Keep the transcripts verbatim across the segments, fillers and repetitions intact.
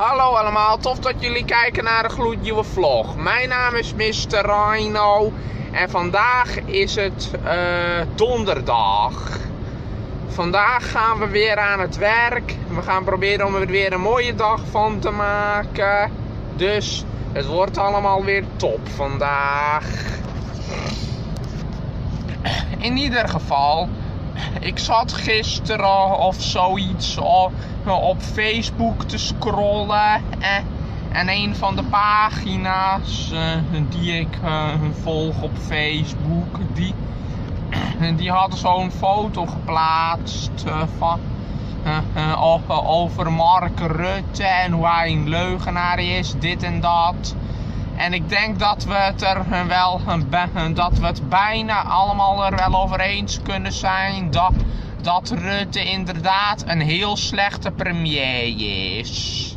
Hallo allemaal, tof dat jullie kijken naar een gloednieuwe vlog. Mijn naam is mister Rhino en vandaag is het uh, donderdag. Vandaag gaan we weer aan het werk. We gaan proberen om er weer een mooie dag van te maken. Dus het wordt allemaal weer top vandaag. In ieder geval, ik zat gisteren of zoiets op Facebook te scrollen en een van de pagina's die ik volg op Facebook, die, die hadden zo'n foto geplaatst van, over Mark Rutte en hoe hij een leugenaar is, dit en dat. En ik denk dat we het er wel, dat we het bijna allemaal er wel over eens kunnen zijn dat, dat Rutte inderdaad een heel slechte premier is.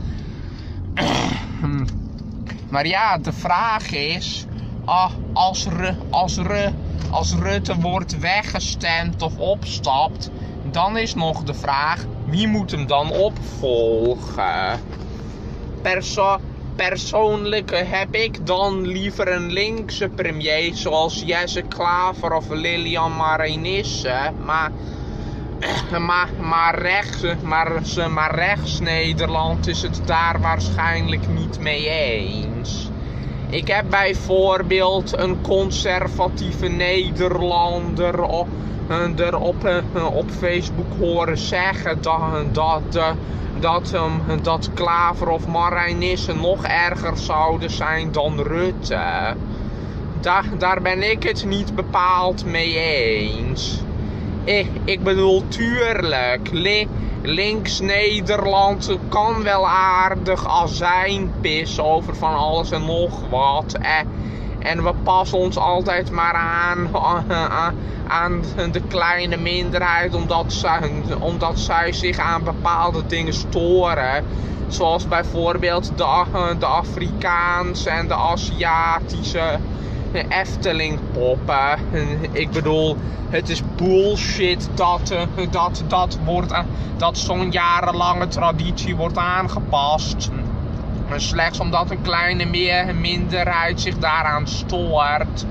Maar ja, de vraag is, als, als, als Rutte wordt weggestemd of opstapt, dan is nog de vraag, wie moet hem dan opvolgen? Perso Persoonlijk heb ik dan liever een linkse premier zoals Jesse Klaver of Lilian Marijnissen, maar, maar, maar, rechts, maar, maar rechts Nederland is het daar waarschijnlijk niet mee eens. Ik heb bijvoorbeeld een conservatieve Nederlander op, er op, op Facebook horen zeggen dat, dat, dat, dat Klaver of Marijnissen nog erger zouden zijn dan Rutte. Da, daar ben ik het niet bepaald mee eens. Ik, ik bedoel, tuurlijk, li, links Nederland kan wel aardig azijn pissen over van alles en nog wat. En, en we passen ons altijd maar aan, aan, aan de kleine minderheid omdat zij, omdat zij zich aan bepaalde dingen storen. Zoals bijvoorbeeld de, de Afrikaanse en de Aziatische Eftelingpoppen. Ik bedoel, het is bullshit dat, dat, dat, wordt, dat zo'n jarenlange traditie wordt aangepast. Slechts omdat een kleine meer, minderheid zich daaraan stoort.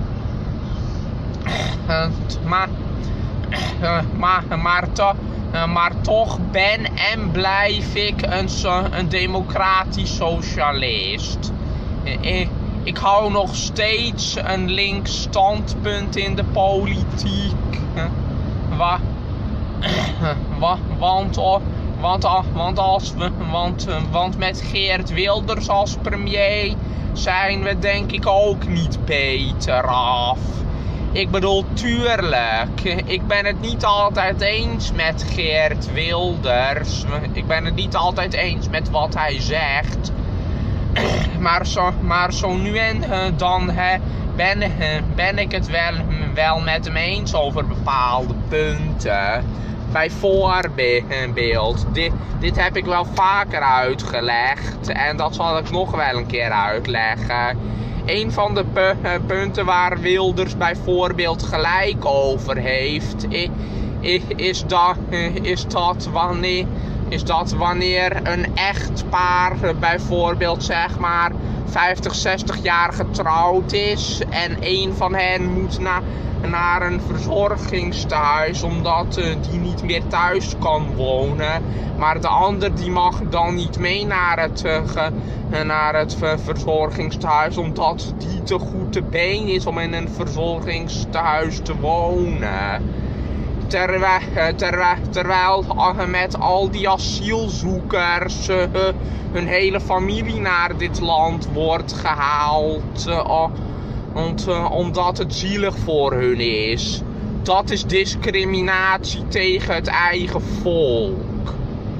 Uh, maar, uh, maar, maar, to, uh, maar toch ben en blijf ik een, een democratisch socialist. Uh, ik, ik hou nog steeds een links standpunt in de politiek. Uh, wa, uh, wa, want... Uh, Want, want, als we, want, want met Geert Wilders als premier zijn we denk ik ook niet beter af. Ik bedoel, tuurlijk, ik ben het niet altijd eens met Geert Wilders. Ik ben het niet altijd eens met wat hij zegt. Maar zo, maar zo nu en dan hè, ben, ben ik het wel, wel met hem eens over bepaalde punten. Bijvoorbeeld, dit, dit heb ik wel vaker uitgelegd en dat zal ik nog wel een keer uitleggen. Een van de pu punten waar Wilders bijvoorbeeld gelijk over heeft, is, is, dat, is, dat, wanneer, is dat wanneer een echtpaar bijvoorbeeld zeg maar vijftig, zestig jaar getrouwd is en een van hen moet naar... naar een verzorgingstehuis omdat uh, die niet meer thuis kan wonen, maar de ander die mag dan niet mee naar het, uh, ge, uh, naar het uh, verzorgingstehuis omdat die te goed te been is om in een verzorgingstehuis te wonen. Terwijl, uh, terwijl, terwijl uh, met al die asielzoekers uh, hun hele familie naar dit land wordt gehaald uh, Ont, uh, omdat het zielig voor hun is. Dat is discriminatie tegen het eigen volk.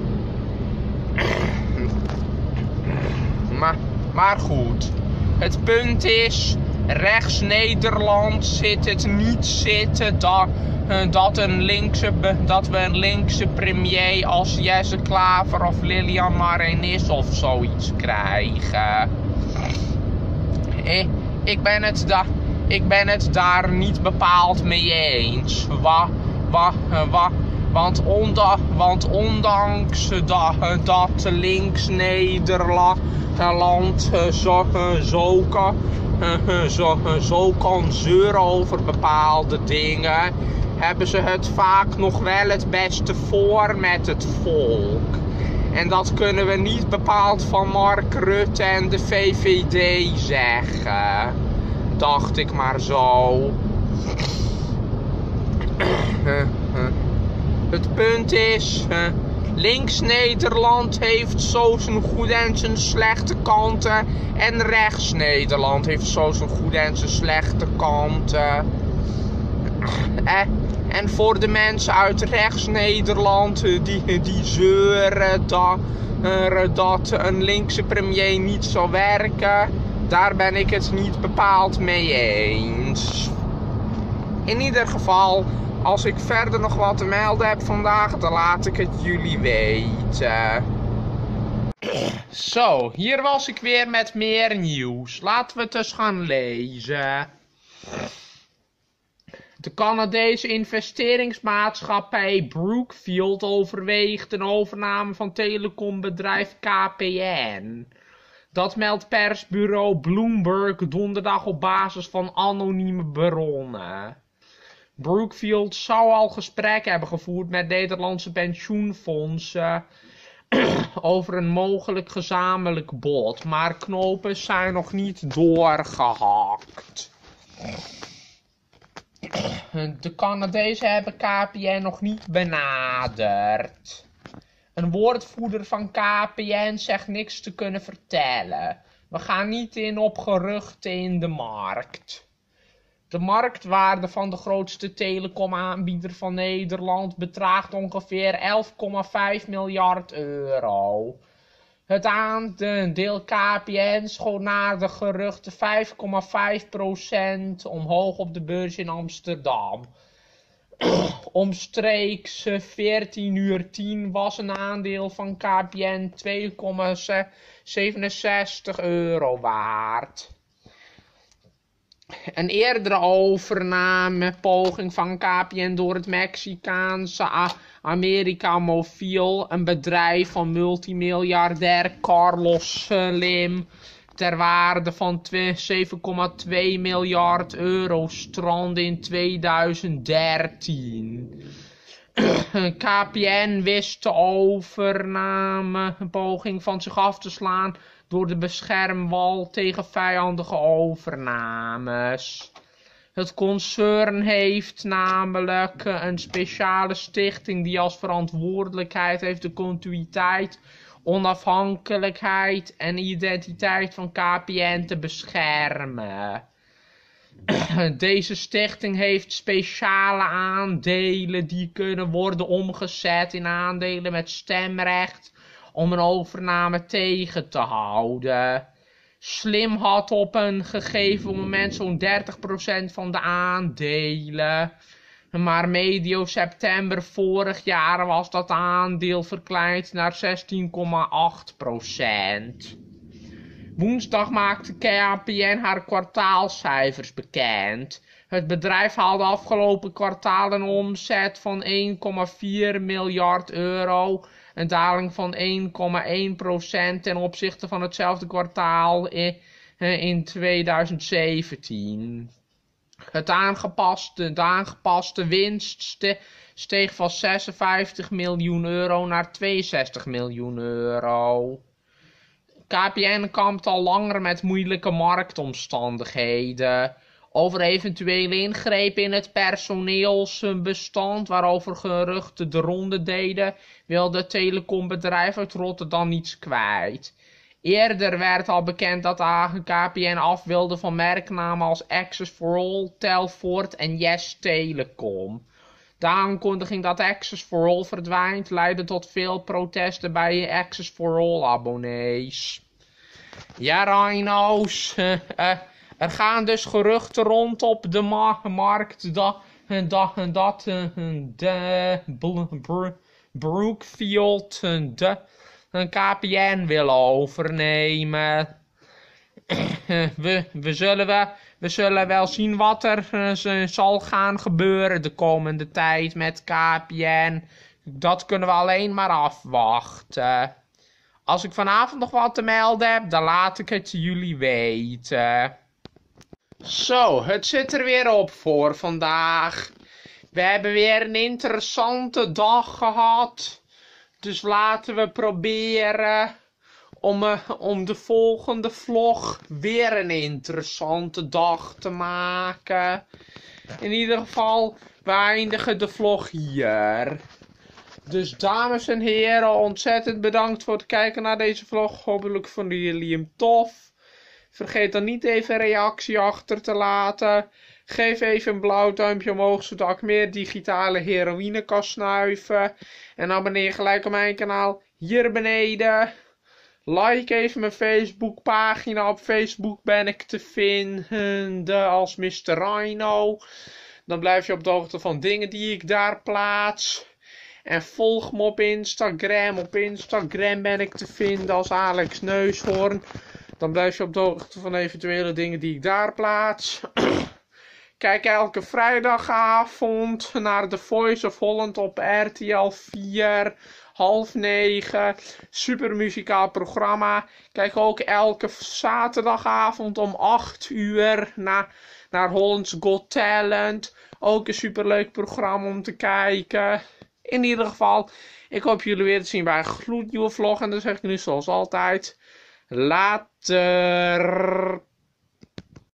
maar, maar goed. Het punt is, rechts Nederland zit het niet zitten dat, uh, dat, een linkse, dat we een linkse premier als Jesse Klaver of Lilian Marijnissen of zoiets krijgen. Eh, Ik ben, het da ik ben het daar niet bepaald mee eens. Wa wa wa Want, onda, want ondanks dat, dat links-Nederland zo, zo, kan, zo, zo kan zeuren over bepaalde dingen, hebben ze het vaak nog wel het beste voor met het volk. En dat kunnen we niet bepaald van Mark Rutte en de V V D zeggen. Dacht ik maar zo. Het punt is, links-Nederland heeft zo zijn goede en zijn slechte kanten. En rechts-Nederland heeft zo zijn goede en zijn slechte kanten. En voor de mensen uit rechts-Nederland die, die zeuren dat, dat een linkse premier niet zou werken, daar ben ik het niet bepaald mee eens. In ieder geval, als ik verder nog wat te melden heb vandaag, dan laat ik het jullie weten. Zo, hier was ik weer met meer nieuws. Laten we het eens gaan lezen. De Canadese investeringsmaatschappij Brookfield overweegt een overname van telecombedrijf K P N. Dat meldt persbureau Bloomberg donderdag op basis van anonieme bronnen. Brookfield zou al gesprekken hebben gevoerd met Nederlandse pensioenfondsen over een mogelijk gezamenlijk bod, maar knopen zijn nog niet doorgehakt. De Canadezen hebben K P N nog niet benaderd. Een woordvoerder van K P N zegt niks te kunnen vertellen. We gaan niet in op geruchten in de markt. De marktwaarde van de grootste telecomaanbieder van Nederland bedraagt ongeveer elf komma vijf miljard euro. Het aandeel K P N schoot na de geruchten vijf komma vijf procent omhoog op de beurs in Amsterdam. Omstreeks veertien uur tien was een aandeel van K P N twee komma zevenenzestig euro waard. Een eerdere overnamepoging van K P N door het Mexicaanse América Móvil, een bedrijf van multimiljardair Carlos Slim, ter waarde van zeven komma twee miljard euro strandde in tweeduizend dertien. K P N wist de overnamepoging van zich af te slaan door de beschermwal tegen vijandige overnames. Het concern heeft namelijk een speciale stichting die als verantwoordelijkheid heeft de continuïteit, onafhankelijkheid en identiteit van K P N te beschermen. Deze stichting heeft speciale aandelen die kunnen worden omgezet in aandelen met stemrecht om een overname tegen te houden. Slim had op een gegeven moment zo'n dertig procent van de aandelen. Maar medio september vorig jaar was dat aandeel verkleind naar zestien komma acht procent. Woensdag maakte K P N haar kwartaalcijfers bekend. Het bedrijf haalde afgelopen kwartaal een omzet van één komma vier miljard euro. Een daling van één komma één procent ten opzichte van hetzelfde kwartaal in, in tweeduizend zeventien. Het aangepaste, de aangepaste winst steeg van zesenvijftig miljoen euro naar tweeënzestig miljoen euro. K P N kampt al langer met moeilijke marktomstandigheden. Over eventuele ingrepen in het personeelsbestand, waarover geruchten de ronde deden, wilde het telecombedrijf uit Rotterdam niets kwijt. Eerder werd al bekend dat K P N af wilde van merknamen als Access for All, Telfort en Yes Telecom. De aankondiging dat Access for All verdwijnt leidde tot veel protesten bij Access for All abonnees. Ja, Rhino's, uh, uh, er gaan dus geruchten rond op de ma markt dat, dat, dat uh, de Brookfield de K P N wil overnemen. we, we, zullen we, we zullen wel zien wat er uh, zal gaan gebeuren de komende tijd met K P N. Dat kunnen we alleen maar afwachten. Als ik vanavond nog wat te melden heb, dan laat ik het jullie weten. Zo, het zit er weer op voor vandaag. We hebben weer een interessante dag gehad. Dus laten we proberen om, uh, om de volgende vlog weer een interessante dag te maken. In ieder geval, we eindigen de vlog hier. Dus dames en heren, ontzettend bedankt voor het kijken naar deze vlog. Hopelijk vonden jullie hem tof. Vergeet dan niet even een reactie achter te laten. Geef even een blauw duimpje omhoog, zodat ik meer digitale heroïne kan snuiven. En abonneer gelijk op mijn kanaal hier beneden. Like even mijn Facebookpagina. Op Facebook ben ik te vinden als mister Rhino. Dan blijf je op de hoogte van dingen die ik daar plaats. En volg me op Instagram. Op Instagram ben ik te vinden als Alex Neushoorn. Dan blijf je op de hoogte van eventuele dingen die ik daar plaats. Kijk elke vrijdagavond naar The Voice of Holland op R T L vier. Half negen. Super muzikaal programma. Kijk ook elke zaterdagavond om acht uur naar, naar Holland's Got Talent. Ook een superleuk programma om te kijken. In ieder geval, ik hoop jullie weer te zien bij een gloednieuwe vlog. En dan zeg ik nu zoals altijd, later.